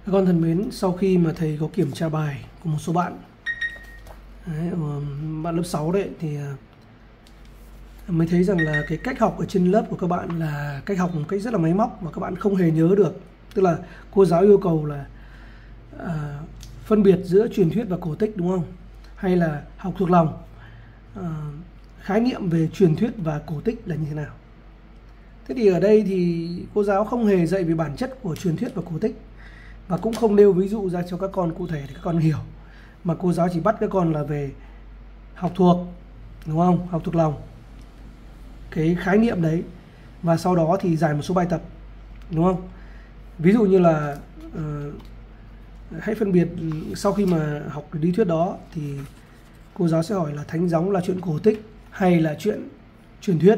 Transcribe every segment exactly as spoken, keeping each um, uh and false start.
Các con thân mến, sau khi mà thầy có kiểm tra bài của một số bạn đấy, bạn lớp sáu đấy, thì mới thấy rằng là cái cách học ở trên lớp của các bạn là cách học một cách rất là máy móc và các bạn không hề nhớ được. Tức là cô giáo yêu cầu là à, phân biệt giữa truyền thuyết và cổ tích, đúng không? Hay là học thuộc lòng à, khái niệm về truyền thuyết và cổ tích là như thế nào. Thế thì ở đây thì cô giáo không hề dạy về bản chất của truyền thuyết và cổ tích và cũng không nêu ví dụ ra cho các con cụ thể để các con hiểu, mà cô giáo chỉ bắt các con là về học thuộc, đúng không? Học thuộc lòng cái khái niệm đấy và sau đó thì giải một số bài tập, đúng không? Ví dụ như là uh, hãy phân biệt sau khi mà học cái lý thuyết đó thì cô giáo sẽ hỏi là thánh gióng là chuyện cổ tích hay là chuyện truyền thuyết.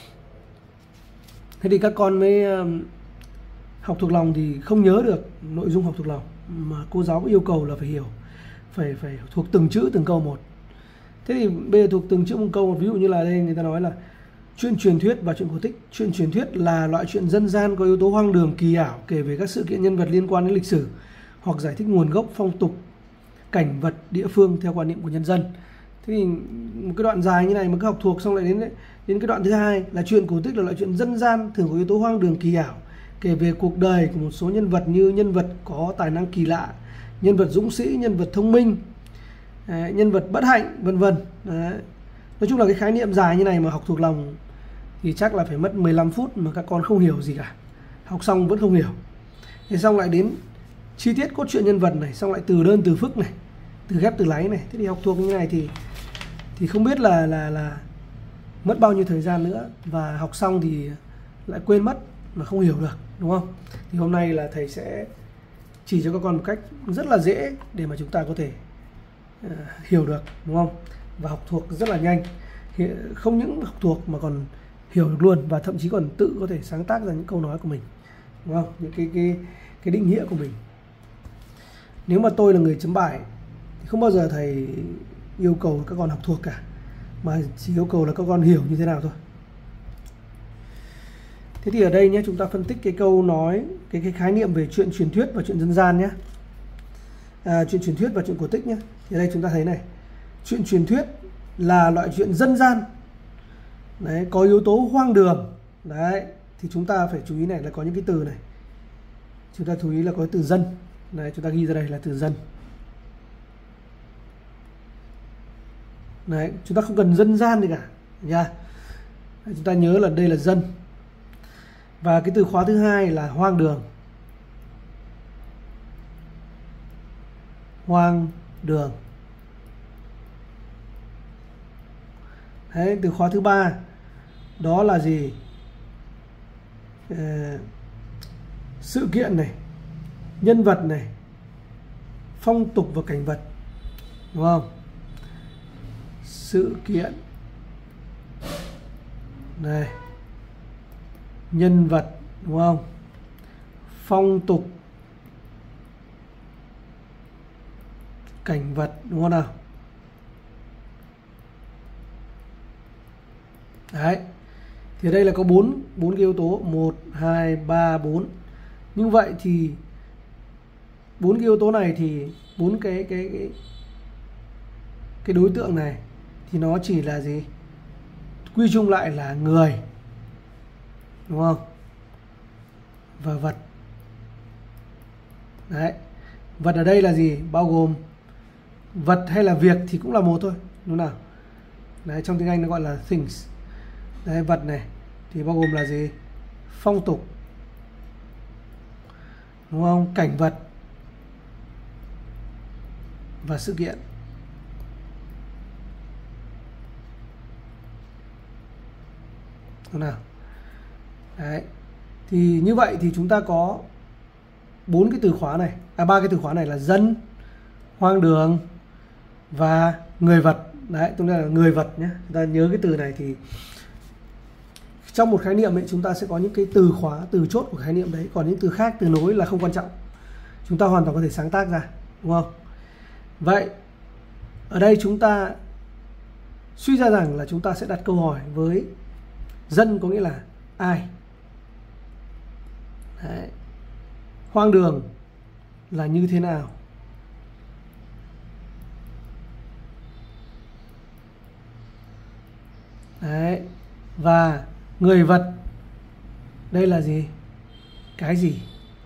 Thế thì các con mới uh, học thuộc lòng thì không nhớ được nội dung học thuộc lòng, mà cô giáo yêu cầu là phải hiểu, phải phải thuộc từng chữ từng câu một. Thế thì bây giờ thuộc từng chữ một câu một, ví dụ như là đây người ta nói là chuyện truyền thuyết và chuyện cổ tích. Chuyện truyền thuyết là loại chuyện dân gian có yếu tố hoang đường kỳ ảo, kể về các sự kiện nhân vật liên quan đến lịch sử hoặc giải thích nguồn gốc phong tục, cảnh vật địa phương theo quan niệm của nhân dân. Thế thì một cái đoạn dài như này mà cứ học thuộc xong lại đến đến cái đoạn thứ hai là chuyện cổ tích là loại chuyện dân gian thường có yếu tố hoang đường kỳ ảo, kể về cuộc đời của một số nhân vật như nhân vật có tài năng kỳ lạ, nhân vật dũng sĩ, nhân vật thông minh, đấy, nhân vật bất hạnh, vân vân. Nói chung là cái khái niệm dài như này mà học thuộc lòng thì chắc là phải mất mười lăm phút mà các con không hiểu gì cả. Học xong vẫn không hiểu. Thế xong lại đến chi tiết cốt truyện nhân vật này, xong lại từ đơn từ phức này, từ ghép từ láy này. Thế thì học thuộc như này thì thì không biết là là là mất bao nhiêu thời gian nữa, và học xong thì lại quên mất mà không hiểu được, đúng không? Thì hôm nay là thầy sẽ chỉ cho các con một cách rất là dễ để mà chúng ta có thể uh, hiểu được, đúng không? Và học thuộc rất là nhanh. Không những học thuộc mà còn hiểu được luôn, và thậm chí còn tự có thể sáng tác ra những câu nói của mình, đúng không? Những cái cái cái định nghĩa của mình. Nếu mà tôi là người chấm bài thì không bao giờ thầy yêu cầu các con học thuộc cả, mà chỉ yêu cầu là các con hiểu như thế nào thôi. Thế thì ở đây nhé, chúng ta phân tích cái câu nói, cái cái khái niệm về chuyện truyền thuyết và chuyện dân gian nhé. À, chuyện truyền thuyết và chuyện cổ tích nhé. Thì ở đây chúng ta thấy này, chuyện truyền thuyết là loại chuyện dân gian, đấy, có yếu tố hoang đường. Đấy, thì chúng ta phải chú ý này là có những cái từ này. Chúng ta chú ý là có từ dân. Đấy, chúng ta ghi ra đây là từ dân. Đấy, chúng ta không cần dân gian gì cả nha. Chúng ta nhớ là đây là dân. Và cái từ khóa thứ hai là hoang đường. Hoang đường. Đấy, từ khóa thứ ba đó là gì? Ờ, sự kiện này, nhân vật này, phong tục và cảnh vật, đúng không? Sự kiện này, nhân vật, đúng không? Phong tục, cảnh vật, đúng không nào? Đấy. Thì đây là có bốn bốn cái yếu tố, một, hai, ba, bốn. Như vậy thì bốn cái yếu tố này thì bốn cái cái cái cái đối tượng này thì nó chỉ là gì? Quy chung lại là người, đúng không? Và vật. Đấy. Vật ở đây là gì? Bao gồm vật hay là việc thì cũng là một thôi, đúng không nào? Đấy, trong tiếng Anh nó gọi là things. Đấy, vật này thì bao gồm là gì? Phong tục, đúng không? Cảnh vật và sự kiện. Đúng nào? Đấy. Thì như vậy thì chúng ta có bốn cái từ khóa này, à ba cái từ khóa này là dân, hoang đường và người vật. Đấy, tức là người vật nhé. Chúng ta nhớ cái từ này thì trong một khái niệm ấy chúng ta sẽ có những cái từ khóa, từ chốt của khái niệm đấy, còn những từ khác, từ nối là không quan trọng. Chúng ta hoàn toàn có thể sáng tác ra, đúng không? Vậy ở đây chúng ta suy ra rằng là chúng ta sẽ đặt câu hỏi với dân có nghĩa là ai? Đấy. Hoang đường là như thế nào. Đấy. Và người vật đây là gì? Cái gì?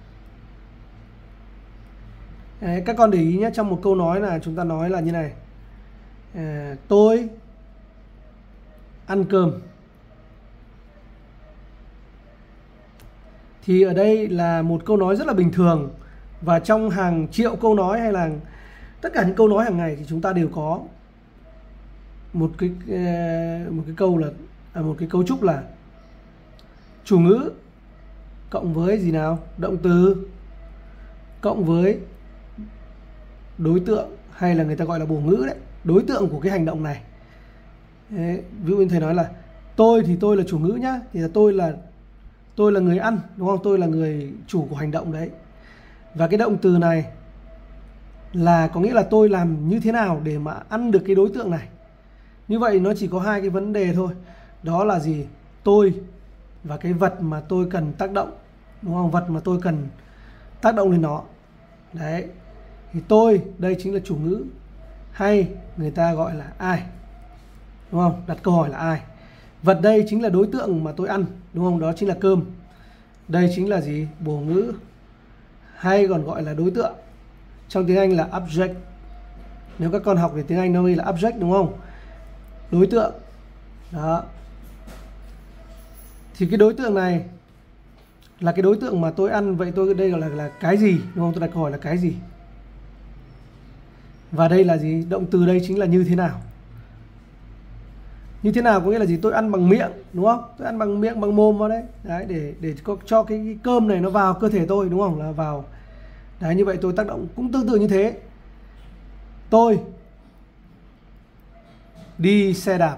Đấy, các con để ý nhé, trong một câu nói là chúng ta nói là như này. À, tôi ăn cơm. Thì ở đây là một câu nói rất là bình thường. Và trong hàng triệu câu nói hay là tất cả những câu nói hàng ngày thì chúng ta đều có một cái một cái câu là à, một cái cấu trúc là chủ ngữ cộng với gì nào? Động từ cộng với đối tượng, hay là người ta gọi là bổ ngữ đấy, đối tượng của cái hành động này. Đấy, ví dụ như thầy nói là tôi thì tôi là chủ ngữ nhá, thì là tôi là tôi là người ăn, đúng không? Tôi là người chủ của hành động đấy. Và cái động từ này là có nghĩa là tôi làm như thế nào để mà ăn được cái đối tượng này. Như vậy nó chỉ có hai cái vấn đề thôi. Đó là gì? Tôi và cái vật mà tôi cần tác động, đúng không? Vật mà tôi cần tác động lên nó. Đấy. Thì tôi đây chính là chủ ngữ, hay người ta gọi là ai, đúng không? Đặt câu hỏi là ai. Vật đây chính là đối tượng mà tôi ăn, đúng không? Đó chính là cơm. Đây chính là gì? Bổ ngữ, hay còn gọi là đối tượng. Trong tiếng Anh là object. Nếu các con học về tiếng Anh nó ghi là object, đúng không? Đối tượng. Đó. Thì cái đối tượng này là cái đối tượng mà tôi ăn. Vậy tôi đây gọi là, là cái gì, đúng không? Tôi đặt câu hỏi là cái gì. Và đây là gì? Động từ đây chính là như thế nào. Như thế nào có nghĩa là gì? Tôi ăn bằng miệng, đúng không? Tôi ăn bằng miệng, bằng mồm vào đấy. Đấy, để để cho, cho cái, cái cơm này nó vào cơ thể tôi, đúng không? Là vào. Đấy, như vậy tôi tác động cũng tương tự như thế. Tôi đi xe đạp.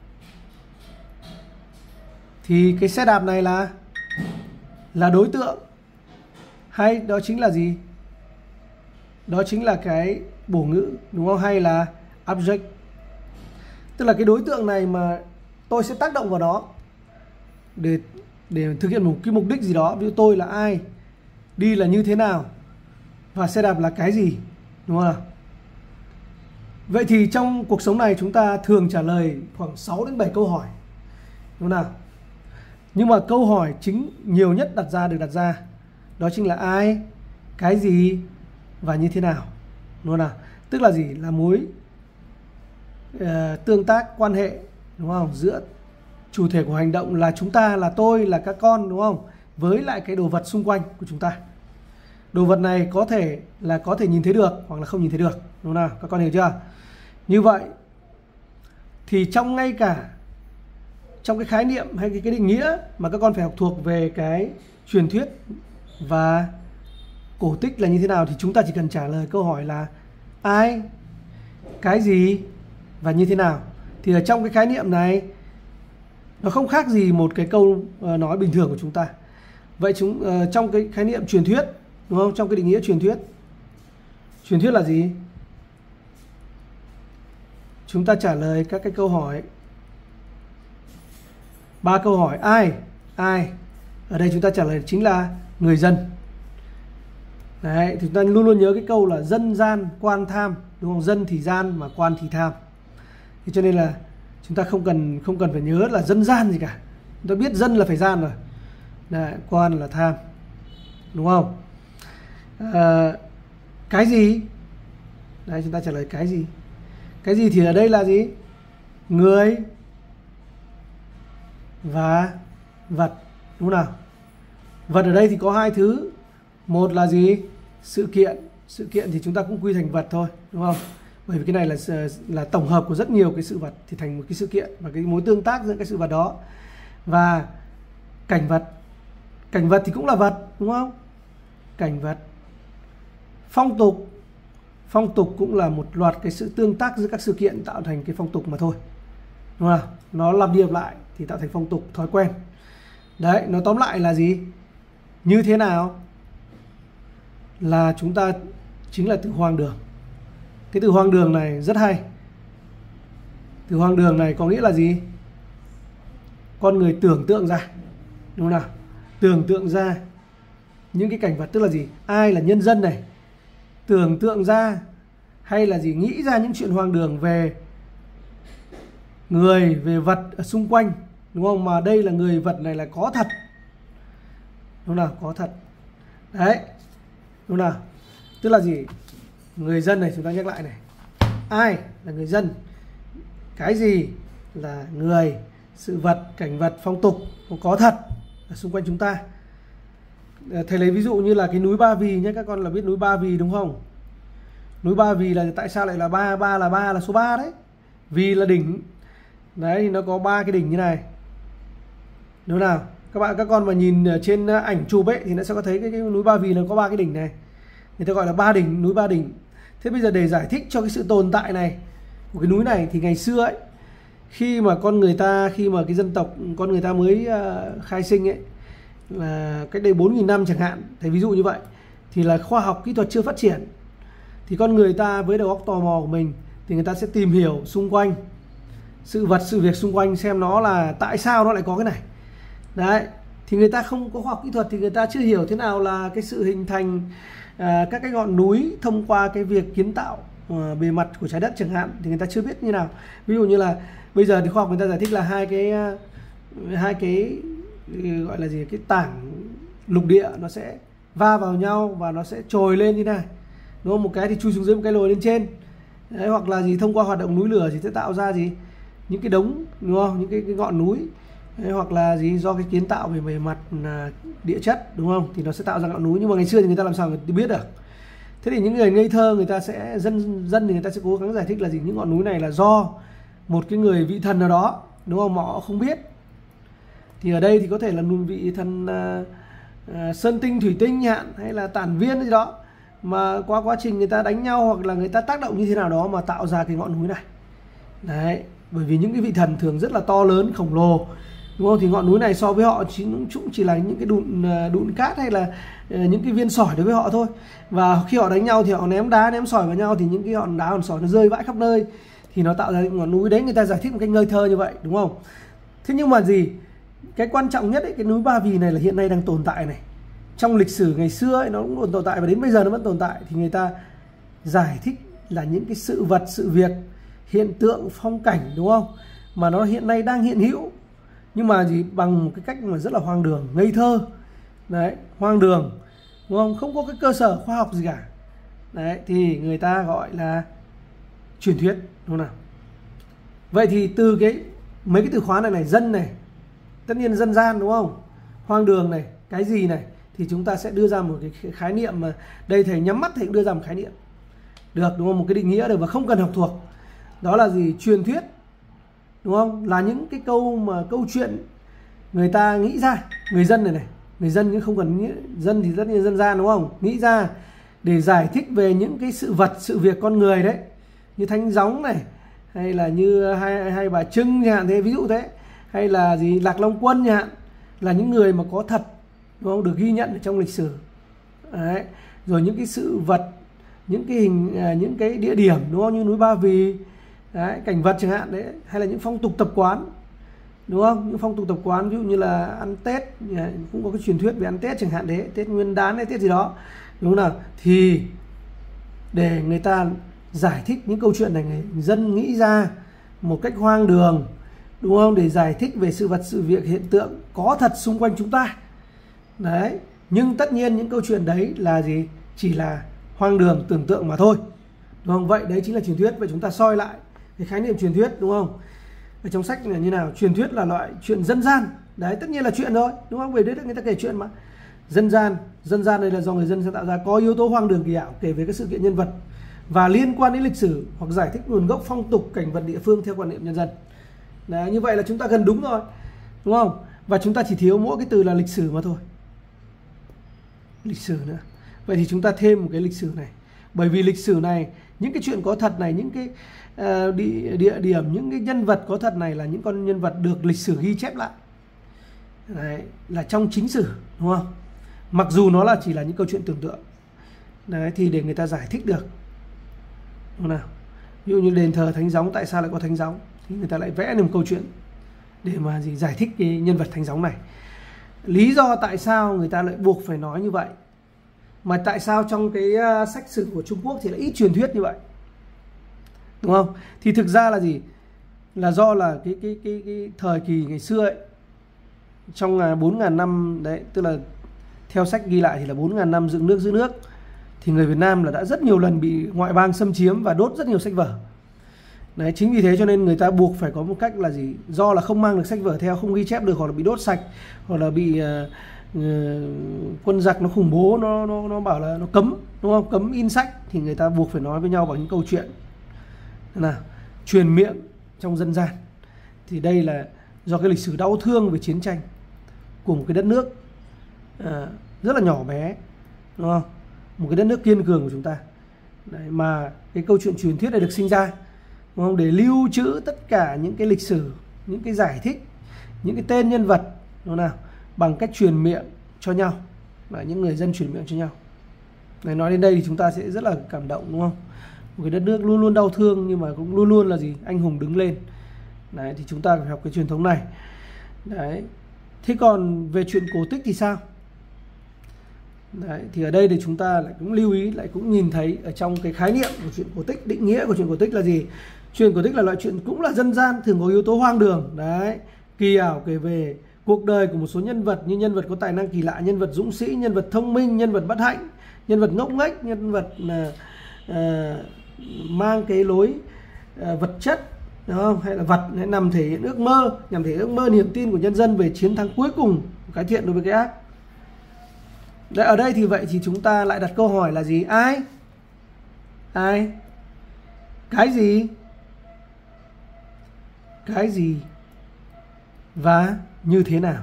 Thì cái xe đạp này là là đối tượng, hay đó chính là gì? Đó chính là cái bổ ngữ, đúng không? Hay là object. Tức là cái đối tượng này mà tôi sẽ tác động vào nó để để thực hiện một cái mục đích gì đó. Ví dụ tôi là ai, đi là như thế nào, và xe đạp là cái gì, đúng không? Vậy thì trong cuộc sống này chúng ta thường trả lời khoảng sáu đến bảy câu hỏi, đúng không nào? Nhưng mà câu hỏi chính nhiều nhất đặt ra được đặt ra đó chính là ai, cái gì và như thế nào, đúng không nào? Tức là gì? Là mối uh, tương tác, quan hệ, đúng không? Giữa chủ thể của hành động là chúng ta, là tôi, là các con, đúng không? Với lại cái đồ vật xung quanh của chúng ta. Đồ vật này có thể là có thể nhìn thấy được hoặc là không nhìn thấy được, đúng không nào? Các con hiểu chưa? Như vậy thì trong ngay cả trong cái khái niệm hay cái, cái định nghĩa mà các con phải học thuộc về cái truyền thuyết và cổ tích là như thế nào, thì chúng ta chỉ cần trả lời câu hỏi là ai, cái gì và như thế nào. Thì ở trong cái khái niệm này nó không khác gì một cái câu nói bình thường của chúng ta. Vậy chúng uh, trong cái khái niệm truyền thuyết, đúng không? Trong cái định nghĩa truyền thuyết, truyền thuyết là gì? Chúng ta trả lời các cái câu hỏi, ba câu hỏi ai, ai. Ở đây chúng ta trả lời chính là người dân. Đấy, thì chúng ta luôn luôn nhớ cái câu là dân gian quan tham, đúng không? Dân thì gian mà quan thì tham. Thì cho nên là chúng ta không cần không cần phải nhớ là dân gian gì cả. Chúng ta biết dân là phải gian rồi. Đấy, quan là tham, đúng không? À, cái gì? Đấy, chúng ta trả lời cái gì? Cái gì thì ở đây là gì? Người và vật, đúng không nào? Vật ở đây thì có hai thứ. Một là gì? Sự kiện. Sự kiện thì chúng ta cũng quy thành vật thôi, đúng không? Bởi vì cái này là là tổng hợp của rất nhiều cái sự vật thì thành một cái sự kiện, và cái mối tương tác giữa cái sự vật đó. Và cảnh vật. Cảnh vật thì cũng là vật, đúng không? Cảnh vật. Phong tục. Phong tục cũng là một loạt cái sự tương tác giữa các sự kiện tạo thành cái phong tục mà thôi, đúng không? Nó lặp đi lặp lại thì tạo thành phong tục, thói quen. Đấy, nó tóm lại là gì? Như thế nào? Là chúng ta chính là từ hoang đường. Cái từ hoang đường này rất hay. Từ hoang đường này có nghĩa là gì? Con người tưởng tượng ra, đúng không nào? Tưởng tượng ra những cái cảnh vật, tức là gì? Ai là nhân dân này, tưởng tượng ra hay là gì nghĩ ra những chuyện hoang đường về người, về vật ở xung quanh, đúng không? Mà đây là người vật này là có thật, đúng nào, có thật đấy, đúng nào. Tức là gì? Người dân này, chúng ta nhắc lại này, ai là người dân, cái gì là người, sự vật, cảnh vật, phong tục có thật ở xung quanh chúng ta. Thầy lấy ví dụ như là cái núi Ba Vì nhé, các con là biết núi Ba Vì đúng không? Núi Ba Vì là tại sao lại là ba? Ba là ba là số ba đấy, Vì là đỉnh đấy, thì nó có ba cái đỉnh như này, đúng nào? Các bạn, các con mà nhìn trên ảnh chụp ấy thì nó sẽ có thấy cái, cái núi Ba Vì nó có ba cái đỉnh này, người ta gọi là ba đỉnh, núi ba đỉnh. Thế bây giờ để giải thích cho cái sự tồn tại này của cái núi này thì ngày xưa ấy, khi mà con người ta, khi mà cái dân tộc con người ta mới uh, khai sinh ấy, là cách đây bốn nghìn năm chẳng hạn, thầy ví dụ như vậy, thì là khoa học kỹ thuật chưa phát triển, thì con người ta với đầu óc tò mò của mình thì người ta sẽ tìm hiểu xung quanh sự vật, sự việc xung quanh xem nó là tại sao nó lại có cái này đấy. Thì người ta không có khoa học kỹ thuật thì người ta chưa hiểu thế nào là cái sự hình thành à, các cái ngọn núi thông qua cái việc kiến tạo à, bề mặt của trái đất chẳng hạn, thì người ta chưa biết như nào. Ví dụ như là bây giờ thì khoa học người ta giải thích là hai cái hai cái gọi là gì, cái tảng lục địa nó sẽ va vào nhau và nó sẽ trồi lên như này, đúng không? Một cái thì chui xuống dưới, một cái lồi lên trên đấy, hoặc là gì thông qua hoạt động núi lửa thì sẽ tạo ra gì những cái đống, đúng không, những cái, cái ngọn núi đấy, hoặc là gì do cái kiến tạo về bề mặt à, địa chất, đúng không, thì nó sẽ tạo ra ngọn núi. Nhưng mà ngày xưa thì người ta làm sao người ta biết được? Thế thì những người ngây thơ người ta sẽ dân dân thì người ta sẽ cố gắng giải thích là gì, những ngọn núi này là do một cái người vị thần nào đó, đúng không, mà họ không biết. Thì ở đây thì có thể là vị thần à, à, sơn tinh, thủy tinh hạn, hay là tản viên gì đó, mà qua quá trình người ta đánh nhau hoặc là người ta tác động như thế nào đó mà tạo ra cái ngọn núi này đấy. Bởi vì những cái vị thần thường rất là to lớn, khổng lồ, đúng không? Thì ngọn núi này so với họ chỉ, cũng chỉ là những cái đụn đụn cát hay là những cái viên sỏi đối với họ thôi. Và khi họ đánh nhau thì họ ném đá, ném sỏi vào nhau thì những cái hòn đá, hòn sỏi nó rơi vãi khắp nơi, thì nó tạo ra ngọn núi đấy. Người ta giải thích một cách ngây thơ như vậy, đúng không? Thế nhưng mà gì, cái quan trọng nhất ấy, cái núi Ba Vì này là hiện nay đang tồn tại này. Trong lịch sử ngày xưa ấy, nó cũng còn tồn tại và đến bây giờ nó vẫn tồn tại. Thì người ta giải thích là những cái sự vật, sự việc, hiện tượng, phong cảnh, đúng không, mà nó hiện nay đang hiện hữu, nhưng mà gì bằng một cái cách mà rất là hoang đường, ngây thơ đấy, hoang đường, đúng không, không có cái cơ sở khoa học gì cả đấy, thì người ta gọi là truyền thuyết, đúng không nào? Vậy thì từ cái mấy cái từ khóa này này, dân này, tất nhiên dân gian, đúng không, hoang đường này, cái gì này, thì chúng ta sẽ đưa ra một cái khái niệm mà đây thầy nhắm mắt thầy đưa ra một khái niệm được, đúng không, một cái định nghĩa được và không cần học thuộc. Đó là gì? Truyền thuyết, đúng không, là những cái câu mà câu chuyện người ta nghĩ ra, người dân này này, người dân nhưng không cần nghĩ, dân thì rất như dân gian, đúng không, nghĩ ra để giải thích về những cái sự vật, sự việc, con người đấy, như Thánh Gióng này, hay là như hai hai bà Trưng chẳng hạn, thế ví dụ thế, hay là gì Lạc Long Quân chẳng hạn, là những người mà có thật, đúng không, được ghi nhận ở trong lịch sử đấy. Rồi những cái sự vật, những cái hình, những cái địa điểm, đúng không, như núi Ba Vì đấy, cảnh vật chẳng hạn đấy, hay là những phong tục tập quán, đúng không, những phong tục tập quán, ví dụ như là ăn Tết, cũng có cái truyền thuyết về ăn Tết chẳng hạn đấy, Tết Nguyên Đán hay Tết gì đó, đúng không nào? Thì để người ta giải thích những câu chuyện này, người dân nghĩ ra một cách hoang đường, đúng không, để giải thích về sự vật, sự việc, hiện tượng có thật xung quanh chúng ta đấy. Nhưng tất nhiên những câu chuyện đấy là gì, chỉ là hoang đường, tưởng tượng mà thôi, đúng không? Vậy đấy chính là truyền thuyết. Vậy chúng ta soi lại cái khái niệm truyền thuyết, đúng không? Ở trong sách là như nào? Truyền thuyết là loại chuyện dân gian đấy, tất nhiên là chuyện thôi, đúng không? Về đấy người ta kể chuyện mà. Dân gian, dân gian đây là do người dân sáng tạo ra, có yếu tố hoang đường kỳ ảo, kể về các sự kiện nhân vật và liên quan đến lịch sử hoặc giải thích nguồn gốc phong tục, cảnh vật địa phương theo quan niệm nhân dân. Đấy, như vậy là chúng ta gần đúng rồi, đúng không? Và chúng ta chỉ thiếu mỗi cái từ là lịch sử mà thôi. Lịch sử nữa. Vậy thì chúng ta thêm một cái lịch sử này. Bởi vì lịch sử này, những cái chuyện có thật này, những cái uh, địa, địa điểm, những cái nhân vật có thật này là những con nhân vật được lịch sử ghi chép lại. Đấy, là trong chính sử, đúng không? Mặc dù nó là chỉ là những câu chuyện tưởng tượng. Đấy, thì để người ta giải thích được, đúng nào? Ví dụ như đền thờ Thánh Gióng, tại sao lại có Thánh Gióng? Thì người ta lại vẽ được một câu chuyện để mà gì giải thích cái nhân vật Thánh Gióng này. Lý do tại sao người ta lại buộc phải nói như vậy Mà tại sao trong cái uh, sách sử của Trung Quốc thì lại ít truyền thuyết như vậy, đúng không? Thì thực ra là gì? Là do là cái cái cái, cái thời kỳ ngày xưa ấy, trong bốn nghìn năm đấy, tức là theo sách ghi lại thì là bốn nghìn năm dựng nước giữ nước, thì người Việt Nam là đã rất nhiều lần bị ngoại bang xâm chiếm và đốt rất nhiều sách vở. Đấy, chính vì thế cho nên người ta buộc phải có một cách là gì? Do là không mang được sách vở theo, không ghi chép được, hoặc là bị đốt sạch, hoặc là bị uh, uh, quân giặc nó khủng bố, nó nó nó bảo là nó cấm, đúng không? Cấm in sách, thì người ta buộc phải nói với nhau bằng những câu chuyện nào truyền miệng trong dân gian. Thì đây là do cái lịch sử đau thương về chiến tranh của một cái đất nước uh, rất là nhỏ bé, đúng không? Một cái đất nước kiên cường của chúng ta. Đấy, mà cái câu chuyện truyền thuyết này được sinh ra, đúng không? Để lưu trữ tất cả những cái lịch sử, những cái giải thích, những cái tên nhân vật, đúng nào, bằng cách truyền miệng cho nhau, và những người dân truyền miệng cho nhau. Này, nói đến đây thì chúng ta sẽ rất là cảm động, đúng không? Một cái đất nước luôn luôn đau thương nhưng mà cũng luôn luôn là gì? Anh hùng đứng lên. Đấy, thì chúng ta phải học cái truyền thống này. Đấy. Thế còn về chuyện cổ tích thì sao? Đấy, thì ở đây thì chúng ta lại cũng lưu ý, lại cũng nhìn thấy ở trong cái khái niệm của chuyện cổ tích, định nghĩa của chuyện cổ tích là gì? Chuyện cổ tích là loại chuyện cũng là dân gian, thường có yếu tố hoang đường, đấy, kỳ ảo, kể về cuộc đời của một số nhân vật, như nhân vật có tài năng kỳ lạ, nhân vật dũng sĩ, nhân vật thông minh, nhân vật bất hạnh, nhân vật ngốc nghếch, nhân vật là uh, mang cái lối uh, vật chất, đúng không? Hay là vật, hay nằm thể hiện ước mơ, nhằm thể hiện ước mơ niềm tin của nhân dân về chiến thắng cuối cùng của cái thiện đối với cái ác. Đấy, ở đây thì vậy thì chúng ta lại đặt câu hỏi là gì? Ai? Ai? Cái gì? Cái gì? Và như thế nào?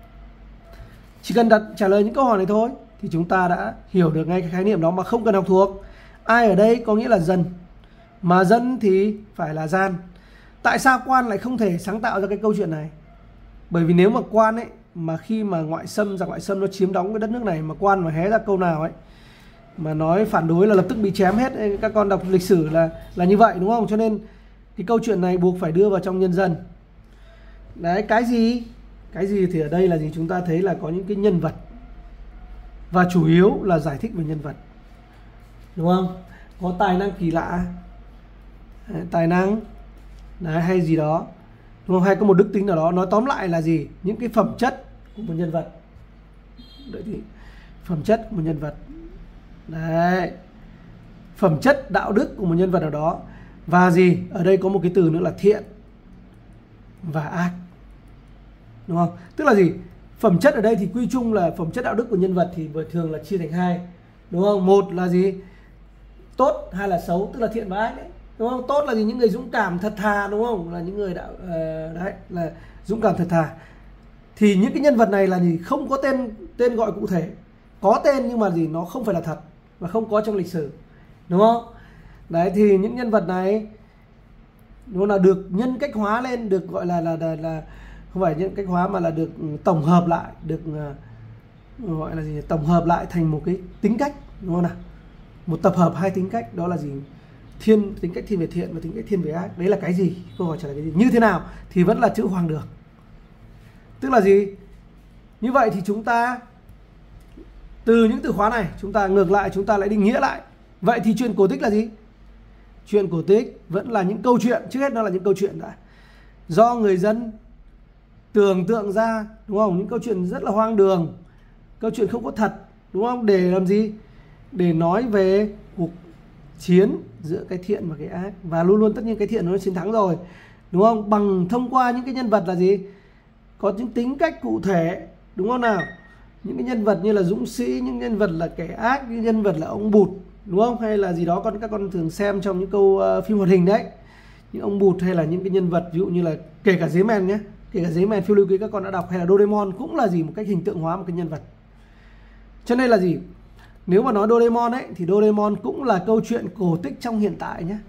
Chỉ cần đặt trả lời những câu hỏi này thôi thì chúng ta đã hiểu được ngay cái khái niệm đó mà không cần học thuộc. Ai ở đây có nghĩa là dân, mà dân thì phải là gian. Tại sao quan lại không thể sáng tạo ra cái câu chuyện này? Bởi vì nếu mà quan ấy, mà khi mà ngoại xâm, giặc ngoại xâm nó chiếm đóng cái đất nước này, mà quan mà hé ra câu nào ấy mà nói phản đối là lập tức bị chém hết. Các con đọc lịch sử là là như vậy, đúng không? Cho nên cái câu chuyện này buộc phải đưa vào trong nhân dân. Đấy, cái gì? Cái gì thì ở đây là gì? Chúng ta thấy là có những cái nhân vật, và chủ yếu là giải thích về nhân vật, đúng không? Có tài năng kỳ lạ, tài năng đấy, hay gì đó, đúng không? Hay có một đức tính nào đó. Nói tóm lại là gì? Những cái phẩm chất của một nhân vật. Đấy thì phẩm chất của một nhân vật. Đấy, phẩm chất đạo đức của một nhân vật nào đó. Và gì? Ở đây có một cái từ nữa là thiện và ác, đúng không? Tức là gì? Phẩm chất ở đây thì quy chung là phẩm chất đạo đức của nhân vật thì thường là chia thành hai, đúng không? Một là gì? Tốt, hai là xấu, tức là thiện và ác đấy, đúng không? Tốt là gì? Những người dũng cảm thật thà, đúng không? Là những người đạo uh, đấy là dũng cảm thật thà. Thì những cái nhân vật này là gì? Không có tên tên gọi cụ thể, có tên nhưng mà gì? Nó không phải là thật và không có trong lịch sử, đúng không? Đấy, thì những nhân vật này nó là được nhân cách hóa lên, được gọi là là là, là không phải nhân cách hóa mà là được tổng hợp lại, được uh, gọi là gì? Tổng hợp lại thành một cái tính cách, đúng không nào? Một tập hợp hai tính cách, đó là gì? Thiên, tính cách thiên về thiện và tính cách thiên về ác. Đấy là cái gì? Câu hỏi trả lời cái gì? Như thế nào? Thì vẫn là chữ hoàng được. Tức là gì? Như vậy thì chúng ta từ những từ khóa này, chúng ta ngược lại, chúng ta lại định nghĩa lại. Vậy thì chuyện cổ tích là gì? Chuyện cổ tích vẫn là những câu chuyện, trước hết nó là những câu chuyện đã, do người dân tưởng tượng ra, đúng không? Những câu chuyện rất là hoang đường, câu chuyện không có thật, đúng không? Để làm gì? Để nói về cuộc chiến giữa cái thiện và cái ác. Và luôn luôn tất nhiên cái thiện nó chiến thắng rồi, đúng không? Bằng thông qua những cái nhân vật là gì? Có những tính cách cụ thể, đúng không nào? Những cái nhân vật như là dũng sĩ, những nhân vật là kẻ ác, những nhân vật là ông bụt, đúng không? Hay là gì đó con các con thường xem trong những câu uh, phim hoạt hình đấy, những ông bụt, hay là những cái nhân vật ví dụ như là kể cả Dế Mèn nhé, kể cả Dế Mèn phiêu lưu ký các con đã đọc, hay là Doraemon cũng là gì? Một cách hình tượng hóa một cái nhân vật. Cho nên là gì? Nếu mà nói Doraemon ấy thì Doraemon cũng là câu chuyện cổ tích trong hiện tại nhé,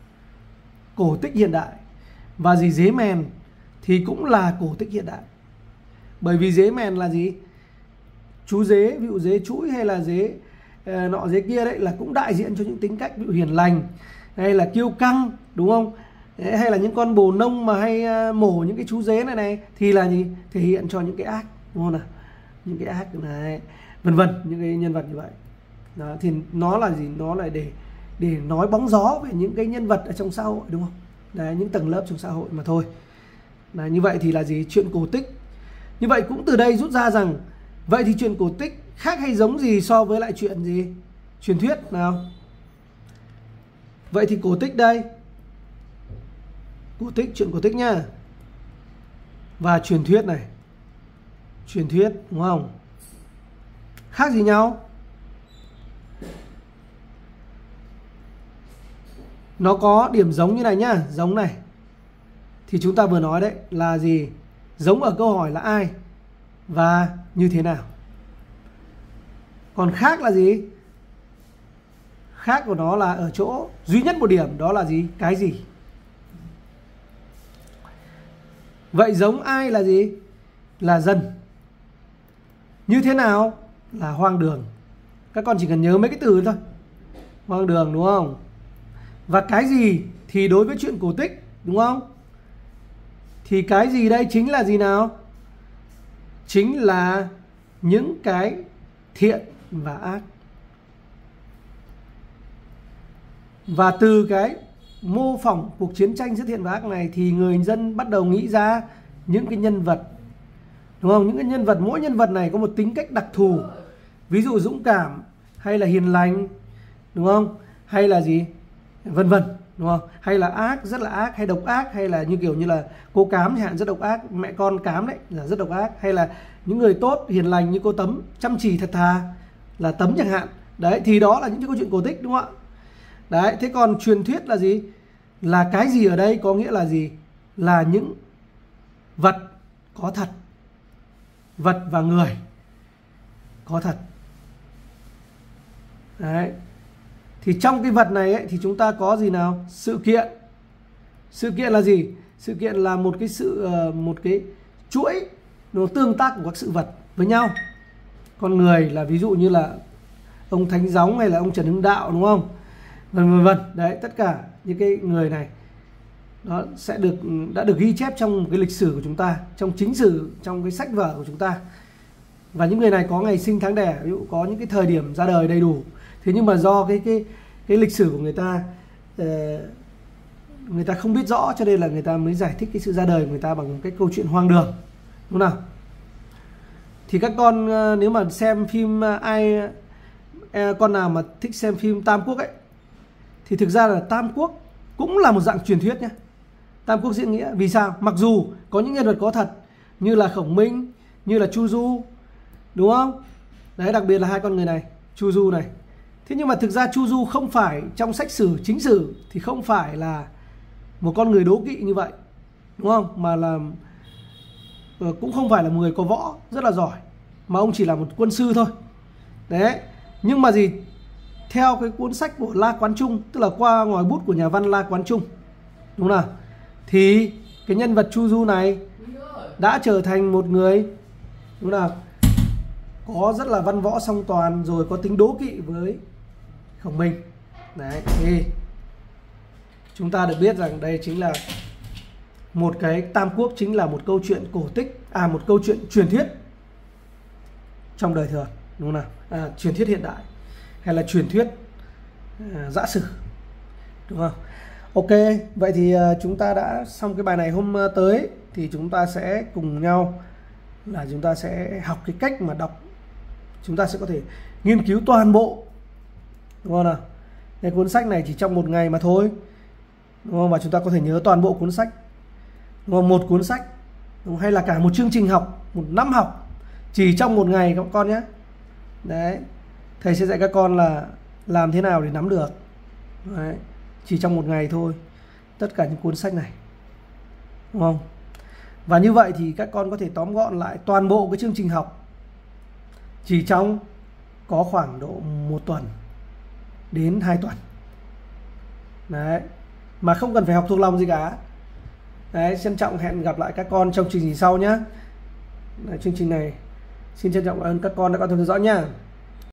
cổ tích hiện đại. Và gì? Dế Mèn thì cũng là cổ tích hiện đại. Bởi vì Dế Mèn là gì? Chú dế, ví dụ dế chuỗi hay là dế uh, nọ dế kia đấy, là cũng đại diện cho những tính cách ví dụ hiền lành hay là kiêu căng, đúng không? Đấy, hay là những con bồ nông mà hay uh, mổ những cái chú dế này này thì là gì? Thể hiện cho những cái ác, đúng không nào? Những cái ác này, vân vân, những cái nhân vật như vậy. Đó, thì nó là gì? Nó là để để nói bóng gió về những cái nhân vật ở trong xã hội, đúng không? Đấy, những tầng lớp trong xã hội mà thôi. Đấy, như vậy thì là gì? Chuyện cổ tích. Như vậy cũng từ đây rút ra rằng vậy thì chuyện cổ tích khác hay giống gì so với lại chuyện gì? Truyền thuyết nào? Vậy thì cổ tích đây. Cổ tích, chuyện cổ tích nhá. Và truyền thuyết này. Truyền thuyết, đúng không? Khác gì nhau? Nó có điểm giống như này nhá, giống này. Thì chúng ta vừa nói đấy là gì? Giống ở câu hỏi là ai và như thế nào. Còn khác là gì? Khác của nó là ở chỗ duy nhất một điểm, đó là gì? Cái gì? Vậy giống ai là gì? Là dân. Như thế nào? Là hoang đường. Các con chỉ cần nhớ mấy cái từ thôi. Hoang đường, đúng không? Và cái gì thì đối với chuyện cổ tích, đúng không? Thì cái gì đây chính là gì nào? Chính là những cái thiện và ác. Và từ cái mô phỏng cuộc chiến tranh giữa thiện và ác này thì người dân bắt đầu nghĩ ra những cái nhân vật, đúng không? Những cái nhân vật, mỗi nhân vật này có một tính cách đặc thù. Ví dụ dũng cảm hay là hiền lành, đúng không? Hay là gì? Vân vân, đúng không? Hay là ác, rất là ác, hay độc ác, hay là như kiểu như là cô Cám chẳng hạn, rất độc ác, mẹ con Cám đấy là rất độc ác, hay là những người tốt, hiền lành như cô Tấm, chăm chỉ thật thà là Tấm chẳng hạn. Đấy, thì đó là những cái câu chuyện cổ tích, đúng không ạ? Đấy, thế còn truyền thuyết là gì? Là cái gì ở đây có nghĩa là gì? Là những vật có thật. Vật và người có thật. Đấy. Thì trong cái vật này ấy, thì chúng ta có gì nào? Sự kiện. Sự kiện là gì? Sự kiện là một cái sự một cái chuỗi nó tương tác của các sự vật với nhau. Con người là ví dụ như là ông Thánh Gióng hay là ông Trần Hưng Đạo, đúng không? Vân vân vân. Đấy, tất cả những cái người này nó sẽ được đã được ghi chép trong cái lịch sử của chúng ta, trong chính sử, trong cái sách vở của chúng ta. Và những người này có ngày sinh tháng đẻ, ví dụ có những cái thời điểm ra đời đầy đủ. Thế nhưng mà do cái cái cái lịch sử của người ta uh, người ta không biết rõ, cho nên là người ta mới giải thích cái sự ra đời của người ta bằng cái câu chuyện hoang đường, đúng không nào? Thì các con uh, nếu mà xem phim uh, ai uh, con nào mà thích xem phim Tam Quốc ấy, thì thực ra là Tam Quốc cũng là một dạng truyền thuyết nhé. Tam Quốc diễn nghĩa. Vì sao? Mặc dù có những nhân vật có thật như là Khổng Minh, như là Chu Du, đúng không? Đấy, đặc biệt là hai con người này, Chu Du này. Thế nhưng mà thực ra Chu Du không phải, trong sách sử, chính sử thì không phải là một con người đố kỵ như vậy, đúng không? Mà là cũng không phải là một người có võ rất là giỏi, mà ông chỉ là một quân sư thôi. Đấy. Nhưng mà gì? Theo cái cuốn sách của La Quán Trung, tức là qua ngòi bút của nhà văn La Quán Trung, đúng không nào? Thì cái nhân vật Chu Du này đã trở thành một người, đúng không nào? Có rất là văn võ song toàn, rồi có tính đố kỵ với Khổng Minh. Đấy, thì chúng ta được biết rằng đây chính là một cái Tam Quốc, chính là một câu chuyện cổ tích, à một câu chuyện truyền thuyết trong đời thường, đúng không nào? À, truyền thuyết hiện đại hay là truyền thuyết à, giã sử, đúng không? Ok, vậy thì uh, chúng ta đã xong cái bài này. Hôm uh, tới thì chúng ta sẽ cùng nhau là chúng ta sẽ học cái cách mà đọc. Chúng ta sẽ có thể nghiên cứu toàn bộ, đúng không nào? Cái cuốn sách này chỉ trong một ngày mà thôi, đúng không? Và chúng ta có thể nhớ toàn bộ cuốn sách, đúng không? Một cuốn sách, đúng không? Hay là cả một chương trình học, một năm học chỉ trong một ngày các con nhé. Đấy, thầy sẽ dạy các con là làm thế nào để nắm được. Đấy, chỉ trong một ngày thôi, tất cả những cuốn sách này, đúng không? Và như vậy thì các con có thể tóm gọn lại toàn bộ cái chương trình học chỉ trong có khoảng độ một tuần đến hai tuần. Đấy, mà không cần phải học thuộc lòng gì cả. Đấy, trân trọng hẹn gặp lại các con trong chương trình sau nhé. Đấy, chương trình này xin trân trọng cảm ơn các con đã quan tâm theo dõi nhé.